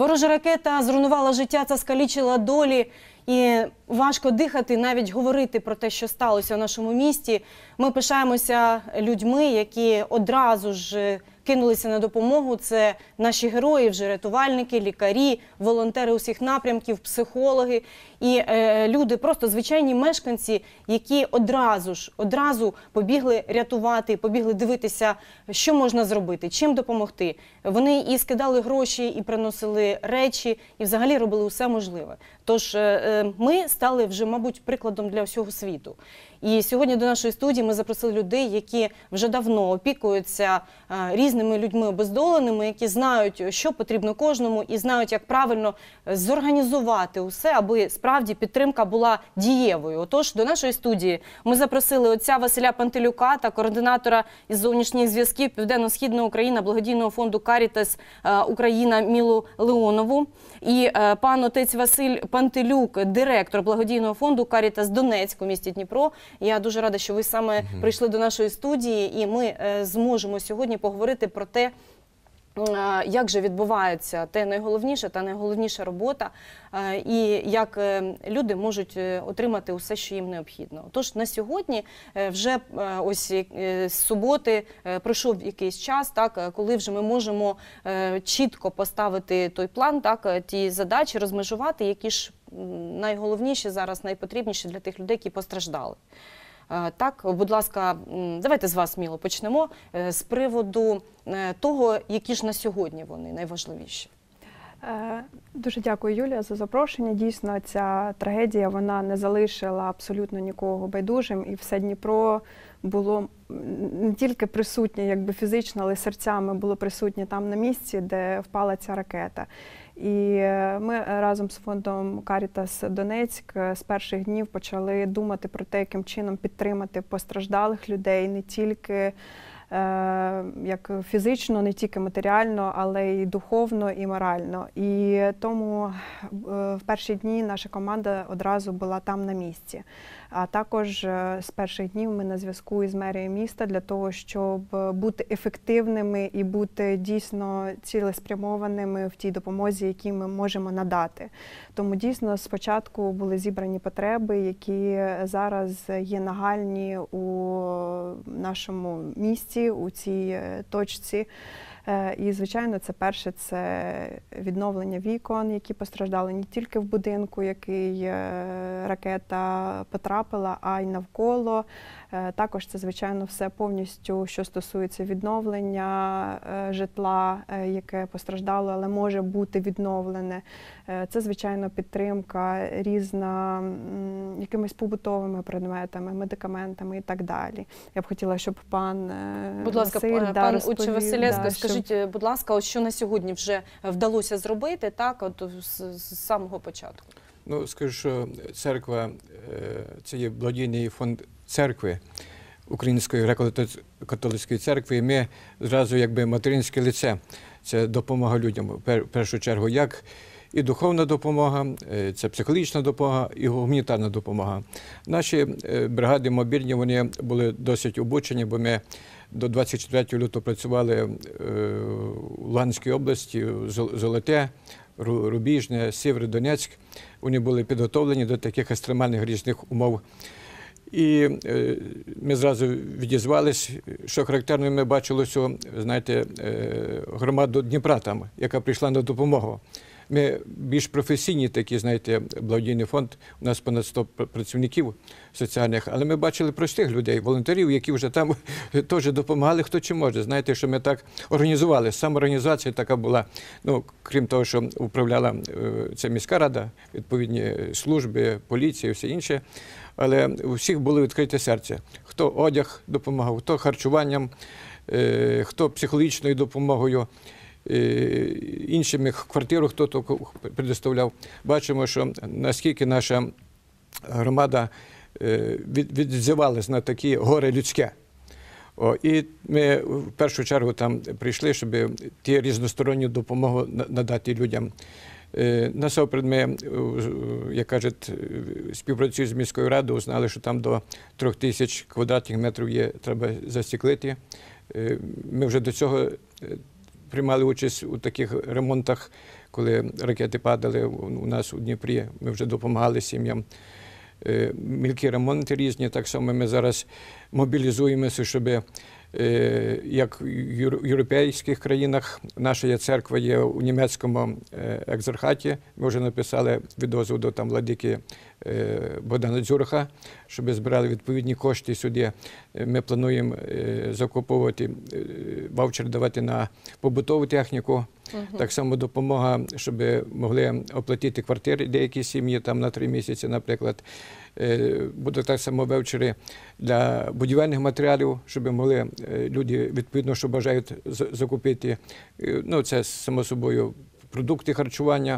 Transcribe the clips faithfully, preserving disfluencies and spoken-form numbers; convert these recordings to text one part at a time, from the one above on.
Ворожа ракета зруйнувала життя та скалічила долі. І важко дихати, навіть говорити про те, що сталося в нашому місті. Ми пишаємося людьми, які одразу ж кинулися на допомогу. Це наші герої, вже рятувальники, лікарі, волонтери усіх напрямків, психологи і е, люди, просто звичайні мешканці, які одразу ж, одразу побігли рятувати, побігли дивитися, що можна зробити, чим допомогти. Вони і скидали гроші, і приносили речі, і взагалі робили усе можливе. Тож е, ми стали вже, мабуть, прикладом для всього світу. І сьогодні до нашої студії ми запросили людей, які вже давно опікуються різними людьми обездоленими, які знають, що потрібно кожному, і знають, як правильно зорганізувати усе, аби справді підтримка була дієвою. Отож, до нашої студії ми запросили отця Василя Пантелюка та координатора із зовнішніх зв'язків Південно-Східної України благодійного фонду «Карітас Україна» Мілу Леонову. І пан отець Василь Пантелюк, директор благодійного фонду «Карітас Донецьк» у місті Дніпро. Я дуже рада, що ви саме угу. прийшли до нашої студії, і ми е, зможемо сьогодні поговорити про те, е, як же відбувається те найголовніше, та найголовніша робота, е, і як е, люди можуть отримати усе, що їм необхідно. Тож на сьогодні е, вже е, ось е, з суботи е, пройшов якийсь час, так, коли вже ми можемо е, чітко поставити той план, так, ті задачі, розмежувати, які ж найголовніші зараз, найпотрібніші для тих людей, які постраждали. Так, будь ласка, давайте з вас, Міло, почнемо з приводу того, які ж на сьогодні вони найважливіші. Дуже дякую, Юлія, за запрошення. Дійсно, ця трагедія, вона не залишила абсолютно нікого байдужим, і все Дніпро було не тільки присутнє, якби фізично, але й серцями було присутнє там на місці, де впала ця ракета. І ми разом з фондом «Карітас Донецьк» з перших днів почали думати про те, яким чином підтримати постраждалих людей, не тільки як фізично, не тільки матеріально, але й духовно і морально. І тому в перші дні наша команда одразу була там на місці. А також з перших днів ми на зв'язку із мерією міста для того, щоб бути ефективними і бути дійсно цілеспрямованими в тій допомозі, які ми можемо надати. Тому дійсно спочатку були зібрані потреби, які зараз є нагальні у нашому місті, у цій точці. І, звичайно, це перше, це відновлення вікон, які постраждали не тільки в будинку, який ракета потрапила, а й навколо. Також це, звичайно, все повністю, що стосується відновлення житла, яке постраждало, але може бути відновлене. Це, звичайно, підтримка різна якимись побутовими предметами, медикаментами і так далі. Я б хотіла, щоб пан Будь ласка, Василь, пан, да, пан розповів, Отче Василевський, да, скажіть, щоб... будь ласка, от що на сьогодні вже вдалося зробити, так, от з, з самого початку? Ну, скажу, що церква, це є благодійний фонд церкви, Української греко-католицької церкви, і ми зразу якби материнське лице. Це допомога людям, в першу чергу, як і духовна допомога, це психологічна допомога і гуманітарна допомога. Наші бригади мобільні, вони були досить обучені, бо ми до двадцять четвертого лютого працювали у Луганській області, Золоте, Рубіжне, Сєвєродонецьк. Вони були підготовлені до таких екстремальних різних умов. І ми зразу відізвались, що характерно ми бачили цю, знаєте, громаду Дніпра там, яка прийшла на допомогу. Ми більш професійні такі, знаєте, благодійний фонд, у нас понад сто працівників соціальних, але ми бачили простих людей, волонтерів, які вже там теж допомагали, хто чи може. Знаєте, що ми так організували, самоорганізація така була, ну, крім того, що управляла ця міська рада, відповідні служби, поліція і все інше, але у всіх було відкрите серце. Хто одяг допомагав, хто харчуванням, хто психологічною допомогою, іншими квартиру хто-то предоставляв. Бачимо, що наскільки наша громада відзивалась на такі горе людське. О, і ми в першу чергу там прийшли, щоб ті різносторонню допомогу надати людям. Насамперед ми, як кажуть, співпрацюємо з міською радою, знали, що там до трьох тисяч квадратних метрів є, треба застеклити. Ми вже до цього приймали участь у таких ремонтах коли ракети падали у нас у Дніпрі, ми вже допомагали сім'ям. Мілкі ремонти різні, так само ми зараз мобілізуємося, щоб як в європейських країнах наша є церква є у німецькому екзархаті. Ми вже написали відозву до там владики Богдана Дзюрха, щоб збирали відповідні кошти сюди. Ми плануємо закуповувати, ваучер давати на побутову техніку. Uh-huh. Так само допомога, щоб могли оплатити квартири деякі сім'ї там на три місяці, наприклад. Будуть так само ваучери для будівельних матеріалів, щоб могли люди, відповідно, що бажають закупити. Ну, це, само собою, продукти харчування.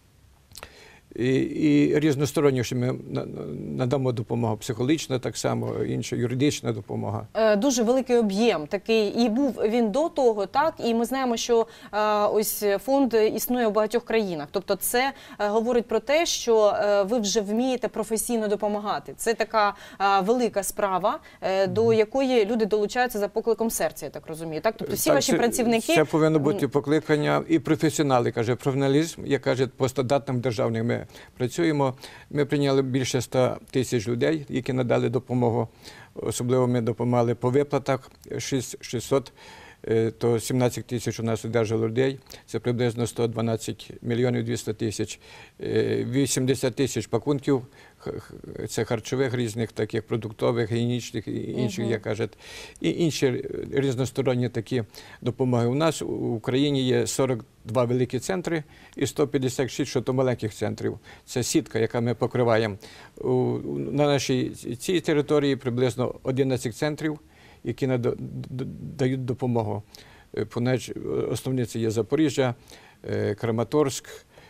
І, і різносторонні, що ми надамо допомогу, психологічна так само, інша юридична допомога. Дуже великий об'єм такий, і був він до того, так, і ми знаємо, що ось фонд існує в багатьох країнах. Тобто це говорить про те, що ви вже вмієте професійно допомагати. Це така велика справа, до якої люди долучаються за покликом серця, я так розумію. Так? Тобто всі так, ваші це, працівники... Це повинно бути покликання і професіонали, каже, професіоналізм, як каже, по стандартам державних ми працюємо. Ми прийняли більше ста тисяч людей, які надали допомогу. Особливо ми допомагали по виплатах шістсот, то сімнадцять тисяч у нас одержало людей. Це приблизно сто дванадцять мільйонів двісті тисяч. вісімдесят тисяч пакунків, це харчових різних, таких продуктових, гігієнічних і інших, uh-huh. як кажуть. І інші різносторонні такі допомоги. У нас в Україні є сорок два великі центри і сто п'ятдесят шість що то маленьких центрів. Це сітка, яка ми покриваємо. На нашій цій території приблизно одинадцять центрів, які дають допомогу. Основні це є Запоріжжя, Краматорськ,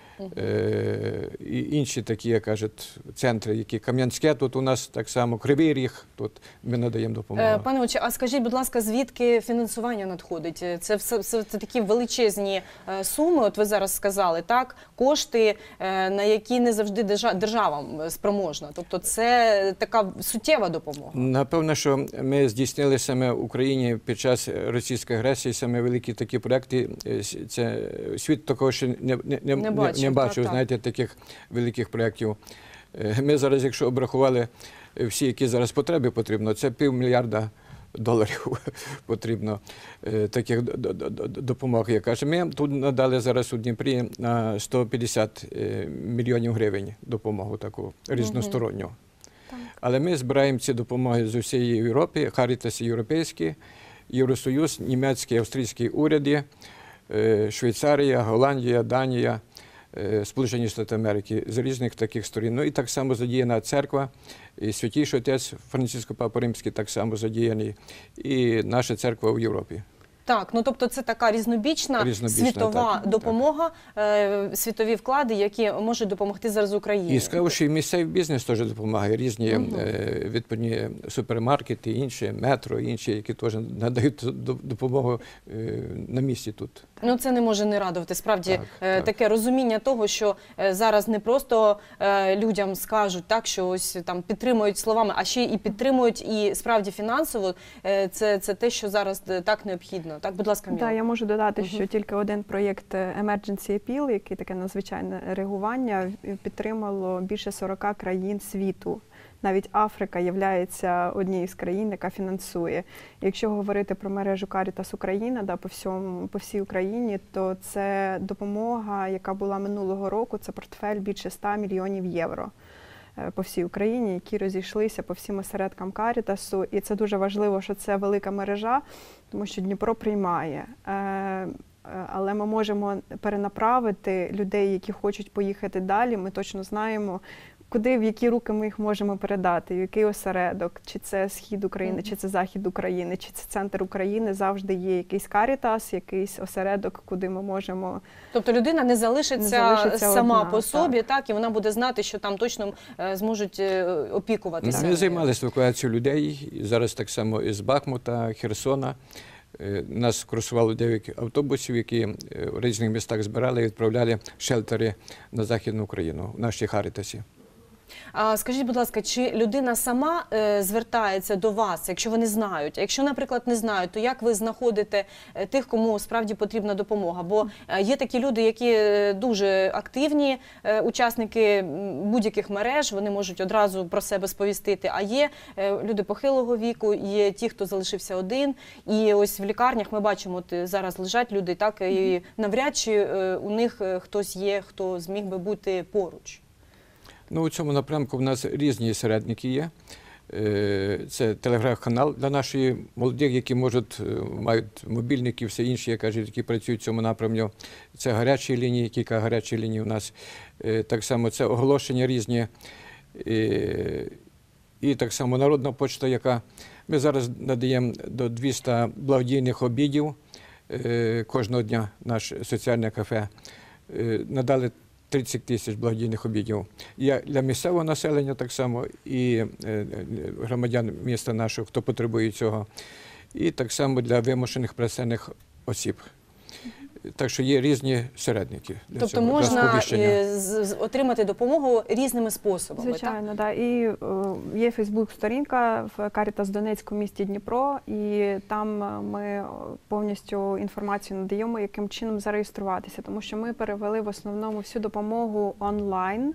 і інші такі, як кажуть, центри, які Кам'янське, тут у нас так само, Кривий Ріг, тут ми надаємо допомогу. Пане отче, а скажіть, будь ласка, звідки фінансування надходить? Це, все, це, це такі величезні суми, от ви зараз сказали, так? Кошти, на які не завжди держава спроможна. Тобто це така суттєва допомога. Напевно, що ми здійснили саме в Україні під час російської агресії саме великі такі проекти. Це світ такого ще не, не, не, не бачив. Не бачив, так, знаєте, таких великих проєктів. Ми зараз, якщо обрахували всі, які зараз потреби потрібно, це півмільярда доларів потрібно таких допомог. Я кажу, ми тут надали зараз у Дніпрі на сто п'ятдесят мільйонів гривень допомогу таку різносторонню. Угу. Але ми збираємо ці допомоги з усієї Європи, Харітас європейські, Євросоюз, німецькі, австрійські уряди, Швейцарія, Голландія, Данія, Сполучені Штати Америки, з різних таких сторін. Ну і так само задіяна церква, і Святійший Отець Франциско Папа Римський так само задіяний, і наша церква в Європі. Так, ну тобто це така різнобічна, різнобічна світова так, допомога, так. світові вклади, які можуть допомогти зараз Україні. І скажу, що і місцевий бізнес теж допомагає, різні угу. відповідні супермаркети, інші, метро, інші, які теж надають допомогу на місці тут. Ну це не може не радувати, справді так, таке так. розуміння того, що зараз не просто людям скажуть так, що ось там підтримують словами, а ще і підтримують і справді фінансово, це, це те, що зараз так необхідно. Так, будь ласка, Міла. Так, я можу додати, Угу. що тільки один проєкт Emergency Appeal, який таке надзвичайне реагування, підтримало більше сорока країн світу. Навіть Африка є однією з країн, яка фінансує. Якщо говорити про мережу Caritas Україна, да, по, всьому, по всій Україні, то це допомога, яка була минулого року, це портфель більше ста мільйонів євро по всій Україні, які розійшлися по всім осередкам Карітасу. І це дуже важливо, що це велика мережа, тому що Дніпро приймає. Але ми можемо перенаправити людей, які хочуть поїхати далі. Ми точно знаємо, куди, в які руки ми їх можемо передати, в який осередок, чи це схід України, mm-hmm. чи це захід України, чи це центр України, завжди є якийсь Карітас, якийсь осередок, куди ми можемо... Тобто людина не залишиться, не залишиться сама одна, по собі, так. так, і вона буде знати, що там точно е, зможуть е, опікуватися. Ми займалися евакуацією людей, зараз так само із Бахмута, Херсона. Нас курсувало дев'ять автобусів, які в різних містах збирали і відправляли шелтери на Західну Україну, в нашій Харітасі. А скажіть, будь ласка, чи людина сама е, звертається до вас, якщо вони знають? А якщо, наприклад, не знають, то як ви знаходите е, тих, кому справді потрібна допомога? Бо е, є такі люди, які е, дуже активні, е, учасники м, будь-яких мереж, вони можуть одразу про себе сповістити. А є е, люди похилого віку, є ті, хто залишився один. І ось в лікарнях ми бачимо, от е, зараз лежать люди, так, і навряд чи е, у них е, хтось є, хто зміг би бути поруч. Ну, у цьому напрямку в нас різні середники є. Е, Це телеграм-канал для нашої молодих, які можуть, е, мають мобільники, все інші, я кажу, які працюють в цьому напрямку. Це гарячі лінії, кілька гарячих ліній у нас. Е, Так само це оголошення різні. Е, І так само народна почта, яка ми зараз надаємо до двохсот благодійних обідів е, кожного дня, наше соціальне кафе. Е, Надали тридцять тисяч благодійних обідів. Є для місцевого населення так само, і е, громадян міста нашого, хто потребує цього, і так само для вимушених переселених осіб. Так що є різні середники для Тобто цього, для можна сповіщення. е, з- з- отримати допомогу різними способами, Звичайно, да. І е, є Фейсбук-сторінка в Карітас Донецьк у місті Дніпро, і там е, ми повністю інформацію надаємо, яким чином зареєструватися, тому що ми перевели в основному всю допомогу онлайн.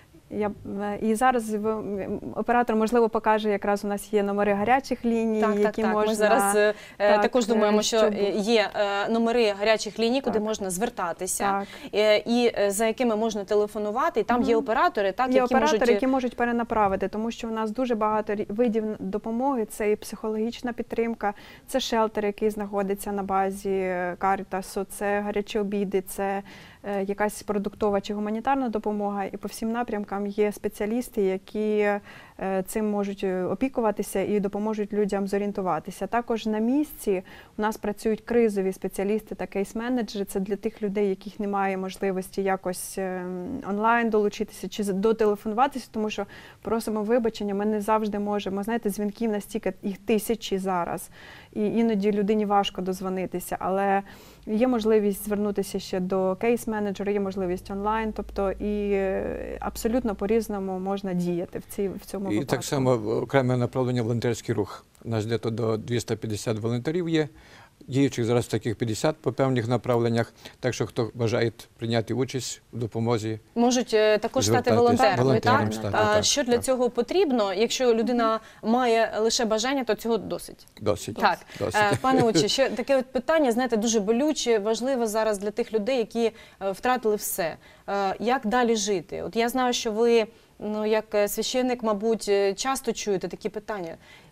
Я, е, і зараз в- оператор, можливо, покаже, якраз у нас є номери гарячих ліній, Так, так, які так. можна... Ми зараз е, так, також думаємо, е, що щоб- є е, номери гарячих ліній, куди Так. можна звертатися, Так. е, і е, за якими можна телефонувати. І там є Мгм. оператори, так, Є які оператори, можуть... які можуть перенаправити, тому що у нас дуже багато рі- видів допомоги. Це і психологічна підтримка, це шелтер, який знаходиться на базі Карітасу, це гарячі обіди, це е, якась продуктова чи гуманітарна допомога. І по всім напрямкам є спеціалісти, які е, цим можуть е, опікуватися і допоможуть людям зорієнтуватися. Також на місці у нас працюють кризові спеціалісти та кейс-менеджери. Це для тих людей, яких немає можливості якось е, онлайн долучитися чи з- дотелефонуватися, тому що просимо вибачення, ми не завжди можемо. Знаєте, дзвінків настільки, їх тисячі зараз, і іноді людині важко дозвонитися, але є можливість звернутися ще до кейс-менеджера, є можливість онлайн, тобто і е, абсолютно по-різному можна діяти в, цій, в цьому І випадку. так само окреме направлення волонтерський рух. У нас десь до двісті п'ятдесят волонтерів є, діючих зараз таких п'ятдесят по певних направленнях. Так що хто бажає прийняти участь в допомозі, Можуть е, також стати звертайтесь. волонтерами, Волонтером так? стати, А так, що для так. цього потрібно? Якщо людина має лише бажання, то цього досить. досить. Так, досить. Е, пане отче, ще таке от питання, знаєте, дуже болюче, важливе зараз для тих людей, які е, втратили все. Е, Як далі жити? От я знаю, що ви, ну, як е, священник, мабуть, е, часто чуєте такі питання.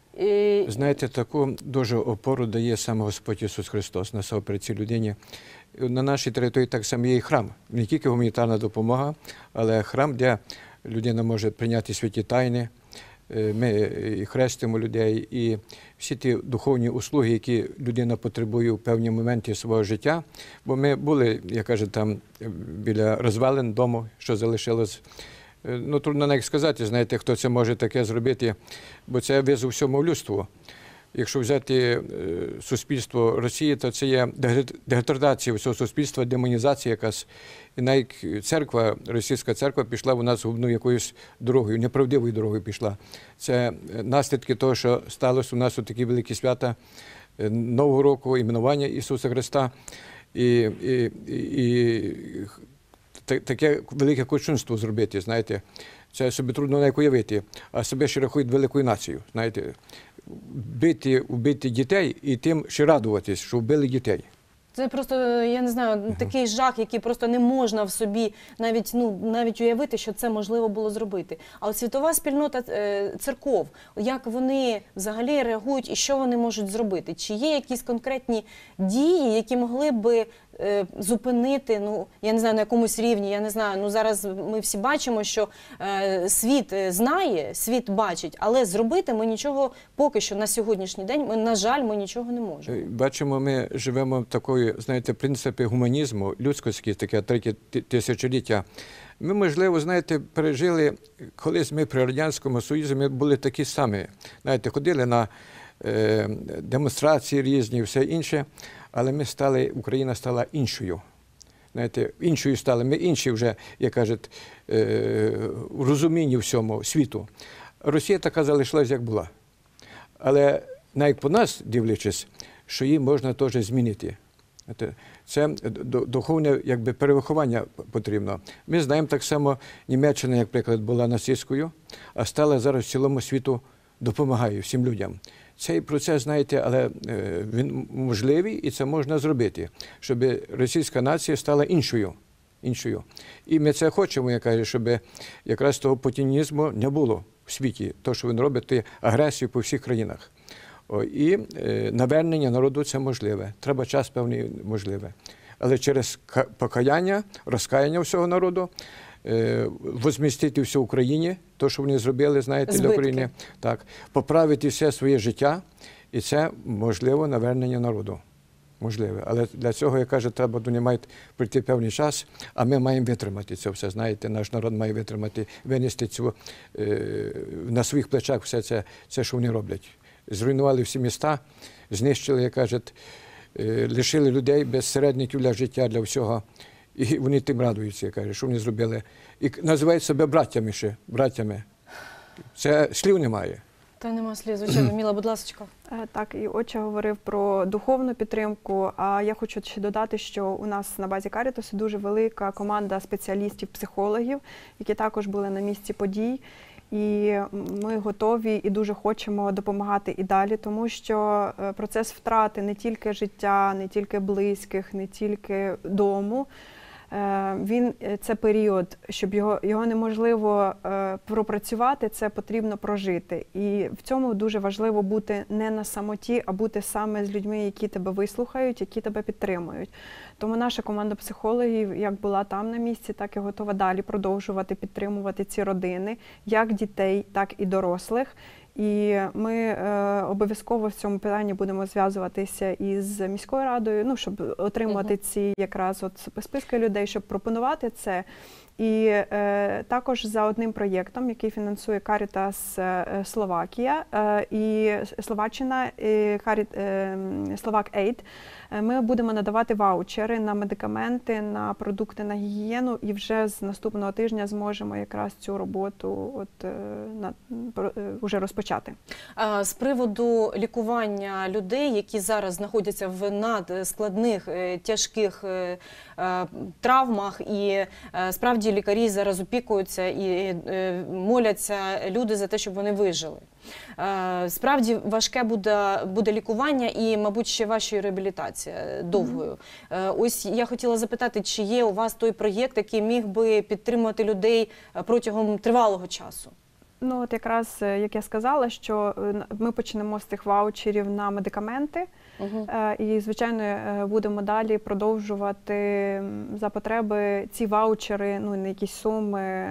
І- Знаєте, таку дуже опору дає сам Господь Ісус Христос насамперед цій людині. На нашій території так само є і храм. Не тільки гуманітарна допомога, але храм, де людина може прийняти святі тайни. Е, Ми і хрестимо людей, і всі ті духовні услуги, які людина потребує в певні моменти свого життя. Бо ми були, я кажу, там е, біля розвалин дому, що залишилось. Е, Ну, трудно навіть сказати, знаєте, хто це може таке зробити, бо це визов всьому людству. Якщо взяти е, суспільство Росії, то це є деград- деградація всього суспільства, демонізація якась. І навіть церква, російська церква пішла в нас губною якоюсь дорогою, неправдивою дорогою пішла. Це е, наслідки того, що сталося у нас у такі великі свята е, Нового року, іменування Ісуса Христа. І, і, і, і та- таке велике кощунство зробити, знаєте. Це собі трудно навіть уявити, а себе ще рахують великою нацією, знаєте. Бити, вбити дітей і тим ще радуватись, що вбили дітей. Це просто, я не знаю, такий жах, який просто не можна в собі навіть, ну, навіть уявити, що це можливо було зробити. А от світова спільнота е, церков, як вони взагалі реагують і що вони можуть зробити? Чи є якісь конкретні дії, які могли би е, зупинити, ну, я не знаю, на якомусь рівні, я не знаю, ну зараз ми всі бачимо, що е, світ е, знає, світ бачить, але зробити ми нічого поки що на сьогоднішній день, ми, на жаль, ми нічого не можемо. Бачимо, ми живемо в такої, знаєте, принципі гуманізму, людськості, таке третє ти- тисячоліття. Ми, можливо, знаєте, пережили, колись ми при Радянському Союзі ми були такі самі. Знаєте, ходили на е, демонстрації різні, все інше, але ми стали, Україна стала іншою. знаєте, іншою стали. Ми інші вже, як кажуть, в розумінні всьому світу. Росія така залишилась, як була. Але навіть по нас, дивлячись, що її можна теж змінити. Це духовне якби, перевиховання потрібно. Ми знаємо так само, Німеччина, як приклад, була нацистською, а стала зараз в цілому світу допомагає всім людям. Цей процес, знаєте, але він можливий і це можна зробити, щоб російська нація стала іншою. іншою. І ми це хочемо, я кажу, щоб якраз того путінізму не було в світі. То, що він робить, це агресію по всіх країнах. О, і е, навернення народу – це можливе. Треба час певний можливе. Але через покаяння, розкаяння всього народу, е, возмістити все Україні, то, що вони зробили, знаєте, Збитки. для України, так, поправити все своє життя, і це можливо навернення народу. Можливе. Але для цього, я кажу, треба до має пройти певний час, а ми маємо витримати це все, знаєте, наш народ має витримати, винести цю, е, на своїх плечах все це, це, що вони роблять. Зруйнували всі міста, знищили, як кажуть, е, лишили людей без середників для життя, для всього. І вони тим радуються, я кажу, що вони зробили. І називають себе браттями ще, браттями. Це слів немає. Та нема слів, звичайно. Міла, будь ласка. Е, Так, і отче говорив про духовну підтримку, а я хочу ще додати, що у нас на базі Карітасу дуже велика команда спеціалістів-психологів, які також були на місці подій. І ми готові і дуже хочемо допомагати і далі, тому що процес втрати не тільки життя, не тільки близьких, не тільки дому, він, це період, щоб його, його неможливо е, пропрацювати, це потрібно прожити. І в цьому дуже важливо бути не на самоті, а бути саме з людьми, які тебе вислухають, які тебе підтримують. Тому наша команда психологів, як була там на місці, так і готова далі продовжувати підтримувати ці родини, як дітей, так і дорослих. І ми е, обов'язково в цьому питанні будемо зв'язуватися із міською радою, ну, щоб отримувати uh-huh. ці якраз от списки людей, щоб пропонувати це. І е, також за одним проєктом, який фінансує Карітас е, Словакія е, і Словаччина, і Каріт, е, Словак Ейд, е, ми будемо надавати ваучери на медикаменти, на продукти, на гігієну, і вже з наступного тижня зможемо якраз цю роботу от, е, на, е, вже розпочати. А з приводу лікування людей, які зараз знаходяться в надскладних, е, тяжких е, е, травмах, і е, справді лікарі зараз опікуються і е, моляться люди за те, щоб вони вижили. Е, справді важке буде, буде лікування і, мабуть, ще ваша реабілітація довгою. Mm-hmm. Е, ось я хотіла запитати, чи є у вас той проєкт, який міг би підтримувати людей протягом тривалого часу? Ну, от якраз, як я сказала, що ми почнемо з цих ваучерів на медикаменти. Uh-huh. І, звичайно, будемо далі продовжувати за потреби ці ваучери, ну, на якісь суми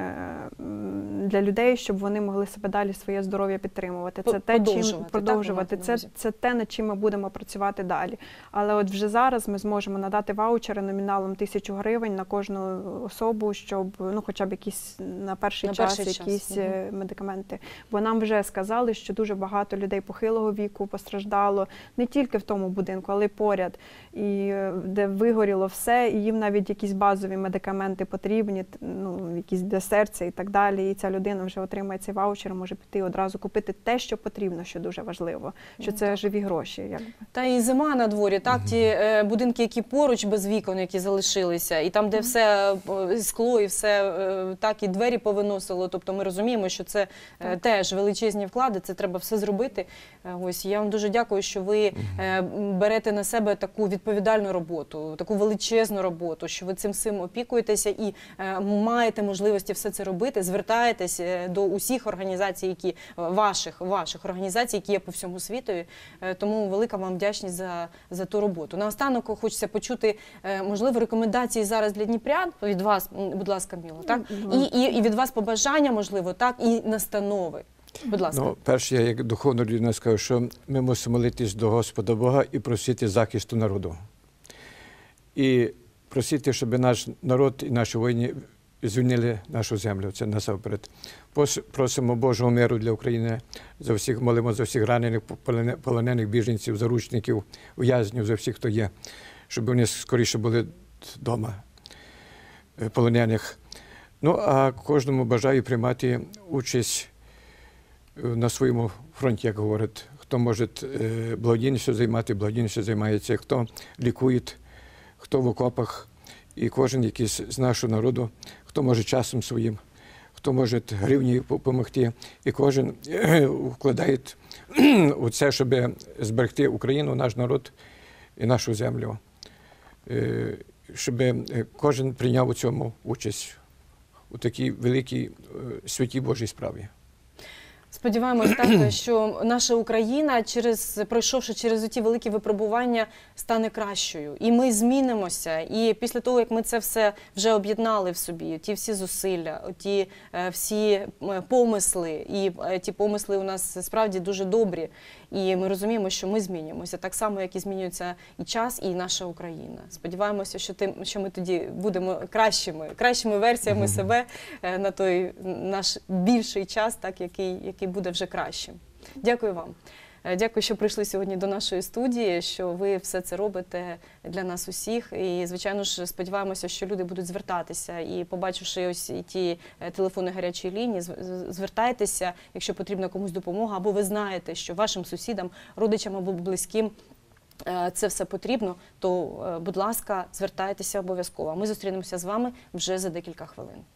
для людей, щоб вони могли себе далі своє здоров'я підтримувати. Це те, чим продовжувати. Це, це те, над чим ми будемо працювати далі. Але от вже зараз ми зможемо надати ваучери номіналом тисячу гривень на кожну особу, щоб, ну, хоча б якісь на перший на час перший якісь час. Uh-huh. медикаменти. Бо нам вже сказали, що дуже багато людей похилого віку постраждало не тільки в тому будинку, але й поряд, і де вигоріло все, і їм навіть якісь базові медикаменти потрібні, ну, якісь для серця і так далі, і ця людина вже отримає цей ваучер, може піти одразу купити те, що потрібно, що дуже важливо, що це так. живі гроші. Якби. Та і зима на дворі, так, ті е, будинки, які поруч без вікон, які залишилися, і там, де все е, скло і все, е, так, і двері повиносило, тобто ми розуміємо, що це е, теж величезні вклади, це треба все зробити. Е, ось, я вам дуже дякую, що ви е, берете на себе таку відповідальну роботу, таку величезну роботу, що ви цим всім опікуєтеся і е, маєте можливості все це робити, звертаєтесь до усіх організацій, які ваших, ваших організацій, які є по всьому світові. Е, тому велика вам вдячність за, за ту роботу. Наостанок хочеться почути, е, можливо, рекомендації зараз для дніпрян від вас, будь ласка, Міло, так? І, і, і від вас побажання, можливо, так, і настанови. Будь ласка. Ну, перше, я як духовна людина скажу, що ми мусимо молитись до Господа Бога і просити захисту народу. І просити, щоб наш народ і наші воїни звільнили нашу землю. Це насамперед. Просимо Божого миру для України, за всіх, молимо за всіх ранених, полонених біженців, заручників, ув'язнів, за всіх, хто є, щоб вони скоріше були вдома. е, полонених. Ну, а кожному бажаю приймати участь е, на своєму фронті, як говорять. Хто може е, благодійністю займати, благодійністю займається, хто лікує, хто в окопах, і кожен якийсь з нашого народу, хто може часом своїм, хто може гривні допомогти, і кожен е, вкладає у це, щоб зберегти Україну, наш народ і нашу землю, е, щоб кожен прийняв у цьому участь, у такій великій е, святій Божій справі. Сподіваємось, так, що наша Україна, через, пройшовши через ті великі випробування, стане кращою. І ми змінимося. І після того, як ми це все вже об'єднали в собі, ті всі зусилля, ті е, всі е, помисли, і е, ті помисли у нас справді дуже добрі. І ми розуміємо, що ми змінюємося, так само, як і змінюється і час, і наша Україна. Сподіваємося, що, ти, що ми тоді будемо кращими, кращими версіями себе е, на той наш більший час, так, який, який буде вже кращим. Дякую вам. Дякую, що прийшли сьогодні до нашої студії, що ви все це робите для нас усіх. І, звичайно ж, сподіваємося, що люди будуть звертатися. І, побачивши ось ті телефони гарячої лінії, звертайтеся, якщо потрібна комусь допомога, або ви знаєте, що вашим сусідам, родичам або близьким це все потрібно, то, будь ласка, звертайтеся обов'язково. Ми зустрінемося з вами вже за декілька хвилин.